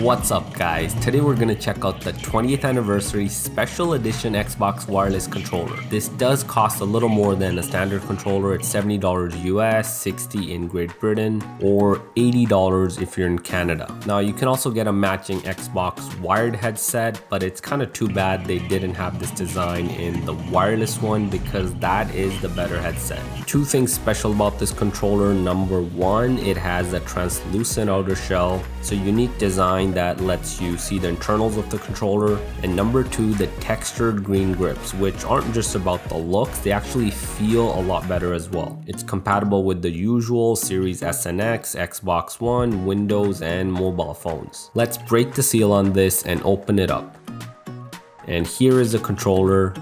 What's up guys, today we're going to check out the 20th anniversary special edition Xbox wireless controller. This does cost a little more than a standard controller. It's $70 US, $60 in Great Britain, or $80 if you're in Canada. Now you can also get a matching Xbox wired headset, but it's kind of too bad they didn't have this design in the wireless one because that is the better headset. Two things special about this controller. Number one, it has a translucent outer shell, so unique design that lets you see the internals of the controller. And number two, the textured green grips, which aren't just about the looks, they actually feel a lot better as well. It's compatible with the usual Series S and X, Xbox One, Windows, and mobile phones. Let's break the seal on this and open it up. And here is the controller.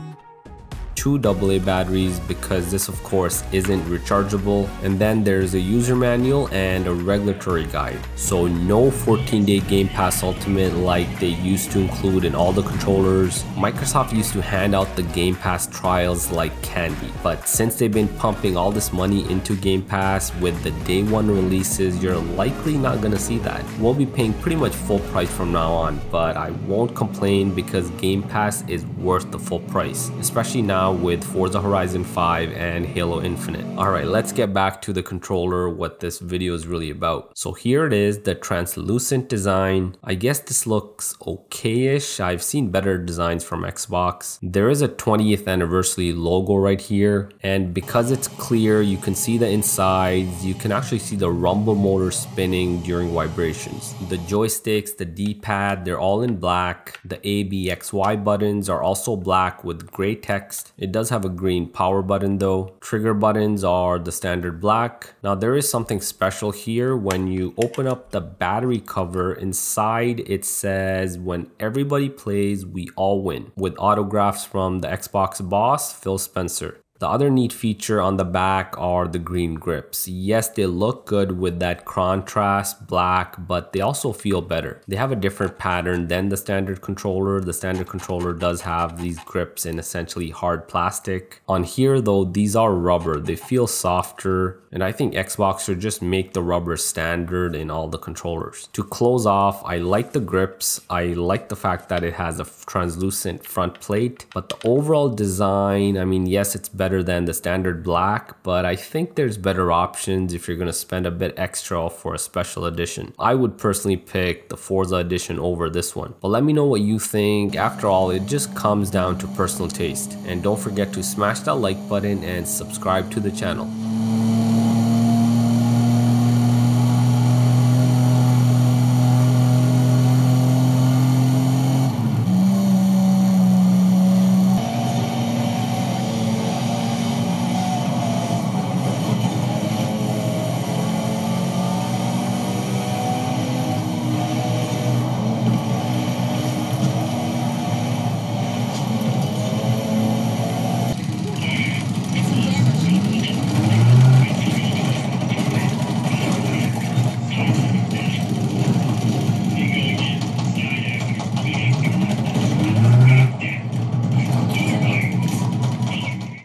Two AA batteries because this of course isn't rechargeable, and then there's a user manual and a regulatory guide. So no 14-day Game Pass Ultimate like they used to include in all the controllers. Microsoft used to hand out the Game Pass trials like candy, but since they've been pumping all this money into Game Pass with the day one releases, you're likely not gonna see that. We'll be paying pretty much full price from now on, but I won't complain because Game Pass is worth the full price, especially now with Forza Horizon 5 and Halo Infinite. Alright, let's get back to the controller, what this video is really about. So here it is, the translucent design. I guess this looks okay-ish. I've seen better designs from Xbox. There is a 20th anniversary logo right here, and because it's clear, you can see the insides. You can actually see the rumble motor spinning during vibrations. The joysticks, the D-pad, they're all in black. The A, B, X, Y buttons are also black with gray text. It does have a green power button though. Trigger buttons are the standard black. Now there is something special here. When you open up the battery cover, inside it says, "When everybody plays, we all win," with autographs from the Xbox boss, Phil Spencer. The other neat feature on the back are the green grips. Yes, they look good with that contrast black, but they also feel better. They have a different pattern than the standard controller. The standard controller does have these grips in essentially hard plastic. On here though, these are rubber. They feel softer, and I think Xbox should just make the rubber standard in all the controllers. To close off, I like the grips. I like the fact that it has a translucent front plate, but the overall design, I mean, yes, it's better than the standard black, but I think there's better options if you're gonna spend a bit extra for a special edition. I would personally pick the Forza edition over this one, but let me know what you think. After all, it just comes down to personal taste. And don't forget to smash that like button and subscribe to the channel.